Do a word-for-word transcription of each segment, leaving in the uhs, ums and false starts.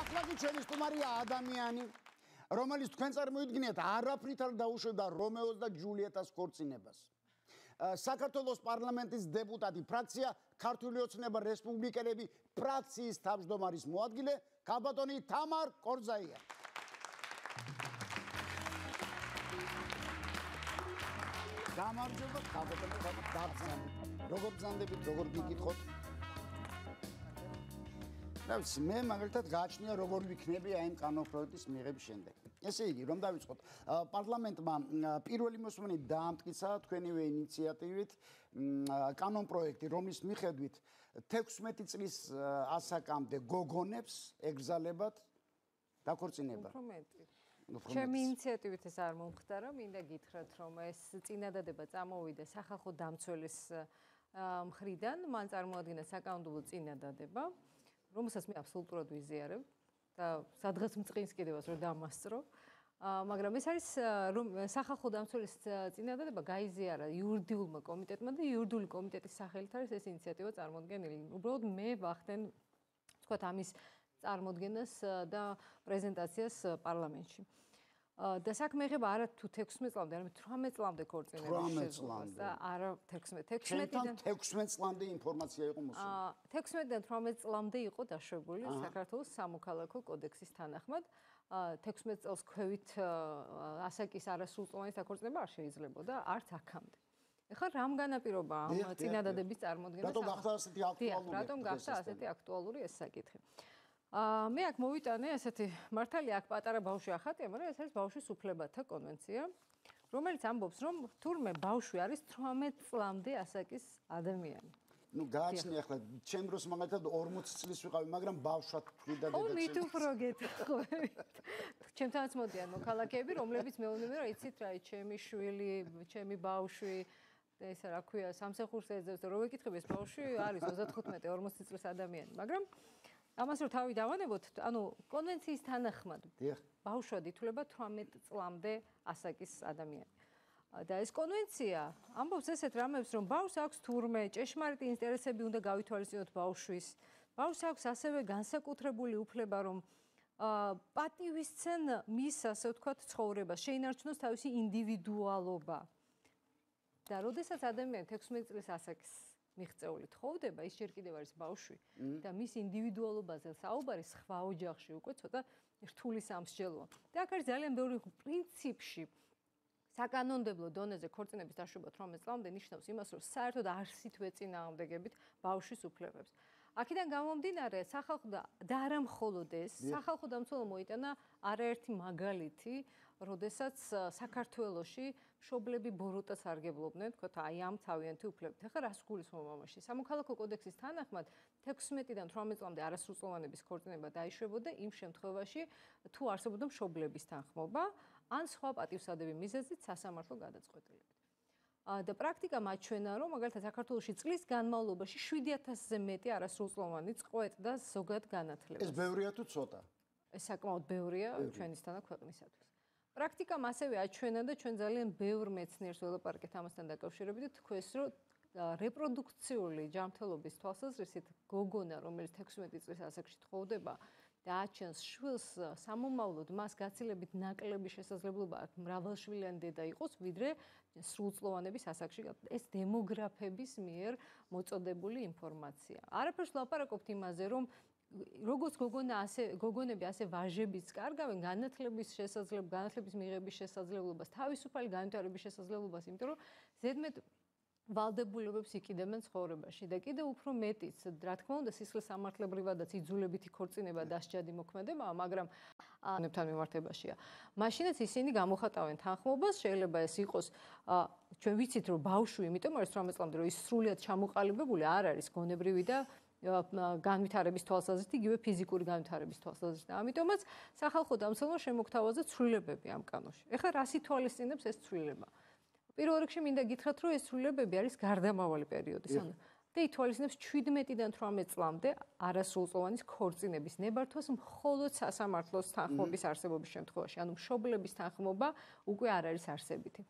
ახლა ჩვენი სტუმარია ადამიანი, რომელიც თქვენ წარმოიდგინეთ არაფრით არ დაუშვებდა რომეოს და ჯულიეტას ქორწინებას. საქართველოს პარლამენტის დეპუტატი ფრაქცია ქართული ოცნება რესპუბლიკელები ფრაქციის თავმჯდომარის მოადგილე ქალბატონი თამარ კორძაია. გამარჯობა ქალბატონი თამარ. როგორ ბრძანდებით, როგორ გიგითხოთ? Ravs, მე მაგალითად გააჩნია როგორ ვიქნები აი ამ კანონპროექტის მიღების შემდეგ. ესე იგი, რომ დავიწყოთ, პარლამენტმა პირველი მოსმენით დაამტკიცა თქვენივე ინიციატივით კანონპროექტი, რომლის მიხედვით თექვსმეტი წლის ასაკამდე გოგონებს ეგზალებათ დაქორწინება. უფრო მეტი. ჩემი ინიციატივით ეს არ მომხდარა, მინდა გითხრათ, რომ ეს წინადადება წამოვიდა სახალხო დამცველის მხრიდან, მან წარმოადგინა საკანონმდებლო წინადადება. რომელსაც მე აბსოლუტურად ვიზიარებ და სადღაც მწყინს კიდევაც რომ დამასწრო. მაგრამ ეს არის რომ სახალხო დამცველის წინადადება გაიზიარა იურიდიულმა კომიტეტმა და იურიდიული კომიტეტის სახელით არის ეს ინიციატივა წარმოდგენილი. უბრალოდ მე ვახდენ თქვათ ამის წარმოდგენას და პრეზენტაციას პარლამენტში. და საქმე ეხება არა თუ თექვსმეტ წლამდე, არამედ თვრამეტ წლამდე ქორწინების შესაძლებლობას და არა თექვსმეტ. თექვსმეტიდან თექვსმეტ წლამდე ინფორმაცია იყო მოსული. თექვსმეტიდან თვრამეტ წლამდე იყო დაშვებული საქართველოს სამოქალაქო კოდექსის თანახმად. თექვსმეტ წელს ქვევით ასაკის არასრულწლოვანის დაქორწინება არ შეიძლებოდა არც აქამდე. ეხლა რამ განაპირობა ამ წინადადების წარმოდგენა? რატომ გახდა ასეთი აქტუალური? რატომ გახდა ასეთი აქტუალური ეს საკითხი? მე აქ მოვიტანე ესეთი მართალია აქ პატარა ბავშვი ახატია, მაგრამ ეს არის ბავშვის უფლებათა კონვენცია, რომელიც ამბობს, რომ თურმე ბავშვი არის თვრამეტ წლამდე ასაკის ადამიანი. ნუ გააჩნია ახლა ჩემ დროს მაგალითად ორმოცი წლის ვიყავი, მაგრამ ბავშვად თქვი და დედა ჩემს. ო, მით უფრო გეტყვით. ჩემთანაც მოდიან მოქალაქეები, რომლებიც მეუბნებიან, რომ იცით რა, ჩემი შვილი, ჩემი ბავშვი და ესა რა ქვია, სამსახურს ეძებს და რო ვეკითხები ეს ბავშვი არის ოცდათხუთმეტი ორმოცი წლის ადამიანი, მაგრამ ამას რომ თავი დავანებოთ, ანუ კონვენციის თანახმად ბავშვად ითვლება თვრამეტ წლამდე ასაკის ადამიანი. და ეს კონვენცია ამბობს ესეთ რამებს, რომ ბავშვს აქვს თურმე ჭეშმარიტი ინტერესები უნდა გავითვალისწინოთ ბავშვის. ბავშვს აქვს ასევე განსაკუთრებული უფლება, რომ პატივისცენ მის, ასე ვთქვათ, ცხოვრებას, შეინარჩუნოს თავისი ინდივიდუალობა. და როდესაც ადამიანი თექვსმეტი წლის ასაკის მიღწეული თხოვდება, ის ჯერ კიდევ არის ბავშვი და მის ინდივიდუალობაზე საუბარი სხვა ოჯახში უკვე ცოტა რთული სამსჯელოა. და აქ არის ძალიან ბევრი პრინციპში საკანონმდებლო დონეზე ქორწინების დაშვება თვრამეტ წლამდე ნიშნავს იმას, რომ საერთოდ არსით ვეწინააღმდეგებით ბავშვის უფლებებს. აქედან გამომდინარე, სახალხო და არა მხოლოდ ეს, სახალხო დამცველმა მოიტანა არაერთი მაგალითი, როდესაც საქართველოში მშობლები ბოროტად სარგებლობდნენ, თქვათ, აი ამ თავიანთი უფლებით. ახლა რას გულისხმობ ამაში? სამოქალაქო კოდექსის თანახმად თექვსმეტიდან თვრამეტ წლამდე არასრულწლოვანების ქორწინება დაიშვებოდა იმ შემთხვევაში, თუ არსებობდა მშობლების თანხმობა, ან სხვა პატივსადები მიზეზით სასამართლო გადაწყვეტილებით. და პრაქტიკა მაჩვენა, რომ მაგალითად საქართველოში წლის განმავლობაში შვიდი ათასზე მეტი არასრულწლოვანი წყვეტდა ზოგად განათლებას. ეს ბევრია თუ ცოტა? ეს საკმაოდ ბევრია ჩვენისთან და ქვეყნისათვის. პრაქტიკამ ასევე აჩვენა და ჩვენ ძალიან ბევრ მეცნიერს ველაპარაკეთ ამასთან დაკავშირებით და თქვეს, რომ რეპროდუქციული ჯანმრთელობის თვალსაზრისით გოგონა, რომელიც თექვსმეტი წლის ასაკში თხოვდება და აჩენს შვილს, სამომავლოდ მას გაცილებით ნაკლები შესაძლებლობა აქვს მრავალშვილიანი დედა იყოს, ვიდრე სრულწლოვანების ასაკში. ეს დემოგრაფების მიერ მოწოდებული ინფორმაცია. არაფერს ვლაპარაკობთ იმაზე, რომ როგორც გოგონა ასე გოგონები ასე ვაჟებიც კარგავენ განათლების შესაძლებლობას, განათლების მიღების შესაძლებლობას, თავისუფალი განვითარების შესაძლებლობას, იმიტომ რომ ზედმეტ ვალდებულებებს იკიდებენ ცხოვრებაში და კიდევ უფრო მეტიც, რა თქმა უნდა, სისხლის სამართლებრივადაც იძულებითი ქორწინება დასჯადი მოქმედებაა, მაგრამ ანებთან მიმართებაშია. მაშინაც ისინი გამოხატავენ თანხმობას, შეიძლება ეს იყოს, ჩვენ ვიცით, რომ ბავშვი, იმიტომ არის თვრამეტ წლამდე, რომ ის სრულიად ჩამოყალიბებული არ არის გონებრივი და განვითარების თვალსაზრისით, იგივე ფიზიკური განვითარების თვალსაზრისით. ამიტომაც სახალხო დამცველმა შემოგთავაზა ცვლილებები ამ კანონში. ეხლა რას ითვალისწინებს ეს ცვლილება? პირველ რიგში მინდა გითხრათ, რომ ეს ცვლილებები არის გარდამავალი პერიოდის, ანუ და ითვალისწინებს ჩვიდმეტიდან თვრამეტ წლამდე არასრულწლოვანის ქორწინების ნებართვას მხოლოდ სასამართლოს თანხმობის არსებობის შემთხვევაში, ანუ მშობლების თანხმობა უკვე არ არის არსებითი.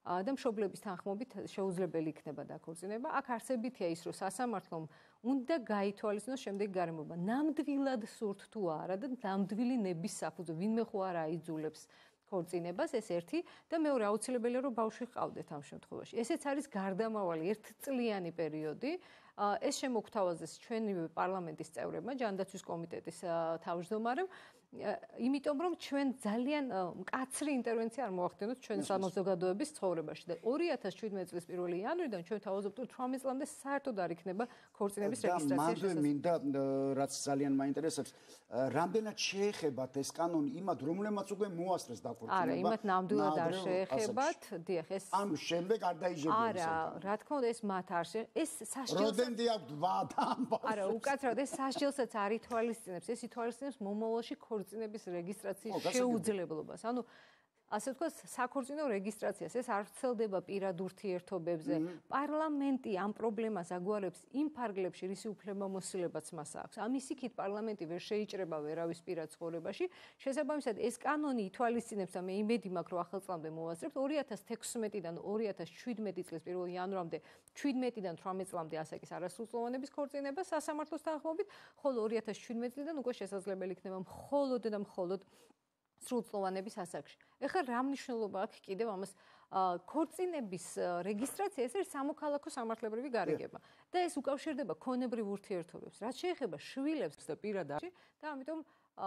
და მშობლების თანხმობით შეუძლებელი იქნება დაქორწინება. აქ არსებითია ის, რომ სასამართლომ უნდა გაითვალისწინოს შემდეგი გარემოება. ნამდვილად სურთ თუ არა და ნამდვილი ნების საფუძვე, ვინმე ხო არ აიძულებს ქორწინებას, ეს ერთი და მეორე აუცილებელია რომ ბავშვი ჰყავდეთ ამ შემთხვევაში. ესეც არის გარდამავალი ერთწლიანი პერიოდი. ეს შემოგთავაზეს ჩვენი პარლამენტის წევრებმა, ჯანდაცვის კომიტეტის თავმჯდომარემ, იმიტომ რომ ჩვენ ძალიან მკაცრი ინტერვენცია არ მოახდინოთ ჩვენ საზოგადოების ცხოვრებაში და ორი ათას შვიდმეტი წლის პირველი იანვრიდან ჩვენ თავაზობთ რომ თვრამეტ წლამდე საერთოდ არ იქნება ქორწინების რეგისტრაცია შესაძლებელი. და მინდა რაც ძალიან მაინტერესებს, რამდენად შეეხებათ ეს კანონი იმათ, რომლებმაც უკვე მოასწრეს დაქორწინება? არა, იმათ ნამდვილად არ შეეხებათ. დიახ, ეს ამ შემდეგ არ დაიჯერებენ. არა, რა თქმა უნდა, ეს მათ არ შე ეს სასჯელს როდენდი აქვს ვადა ამ ბავშვს? არა, უკაცრავად ეს სასჯელსაც არ ითვალისწინებს, ეს ითვალისწინებს მომავალში ქორწინების რეგისტრაციის შეუძლებლობას. ანუ ასე ვთქვათ, საქორწინო რეგისტრაციას ეს არ ვრცელდება პირად ურთიერთობებზე. პარლამენტი ამ პრობლემას აგვარებს იმ ფარგლებში, რისი უფლებამოსილებაც მას აქვს. ამის იქით პარლამენტი ვერ შეიჭრება ვერავის პირად ცხოვრებაში. შესაბამისად, ეს კანონი ითვალისწინებს და მე იმედი მაქვს, რომ ახალ წლამდე მოვასწრებთ ორი ათას თექვსმეტიდან ორი ათას შვიდმეტი წლის პირველი იანვრამდე, შვიდმეტიდან თვრამეტ წლამდე ასაკის არასრულწლოვანების ქორწინება სასამართლოს თანხმობით, ხოლო ორი ათას შვიდმეტი წლიდან უკვე შესაძლებელი იქნება მხოლოდ და მხოლოდ სრულწლოვანების ასაკში. ეხლა რა მნიშვნელობა აქვს კიდევ ამას ქორწინების რეგისტრაცია, ეს არის სამოქალაქო სამართლებრივი გარიგება და ეს უკავშირდება ქონებრივ ურთიერთობებს, რაც შეეხება შვილებს და პირადად და ამიტომ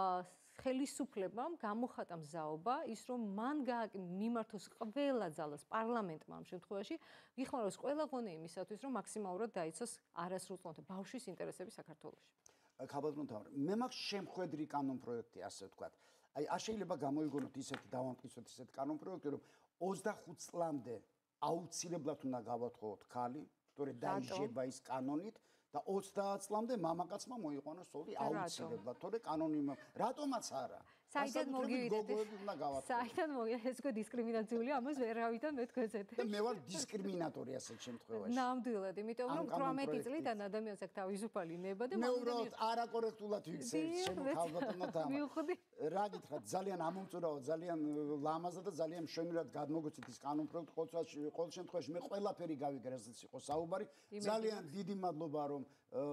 ხელისუფლებამ გამოხატა მზაობა ის რომ მან მიმართოს ყველა ძალას პარლამენტმა ამ შემთხვევაში ვიხმაროს ყველა ღონე იმისათვის რომ მაქსიმალურად დაიცოს არასრულწლოვანთა ბავშვის ინტერესები საქართველოში. ქალბატონო თამარ, მე მაქვს შემხედრი კანონ პროექტი, ასე ვთქვათ. აი, არ შეიძლება გამოიგონოთ ისეთი დავამტკიცოთ ისეთი კანონ პროექტი, რომ ოცდახუთ წლამდე აუცილებლად უნდა გავათხოვოთ ქალი, თორე დაიჯება ის კანონით და ოცდაათ წლამდე მამაკაცმა მოიყვანოს სოლი აუცილებლად, თორე კანონი რატომაც არა? საიდან მოგივიდეთ? საიდან მოგივიდეთ? ეს უკვე დისკრიმინაციულია, ამას ვერავიდან მე თქვენზე. და მე ვარ დისკრიმინატორი ასეთ შემთხვევაში. ნამდვილად, იმიტომ რომ თვრამეტი წლიდან ადამიანს აქვს თავისუფალი ნება და მე უბრალოდ არაკორექტულად ვიქცევ ჩემო ქალბატონო თამარ. მივხვდი. რა გითხრათ, ძალიან ამომწურავო, ძალიან ლამაზად და ძალიან მშვენივრად გადმოგვეცით ის კანონ პროექტი, ყოველ შემთხვევაში მე ყველაფერი გავიგე, რასაც იყო საუბარი. ძალიან დიდი მადლობა რომ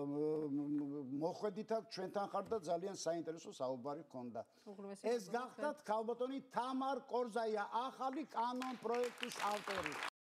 მოხვედით აქ ჩვენთან ხართ და ძალიან საინტერესო საუბარი გქონდა. ეს გახდათ ქალბატონი თამარ კორზაია, ახალი კანონ პროექტის ავტორი.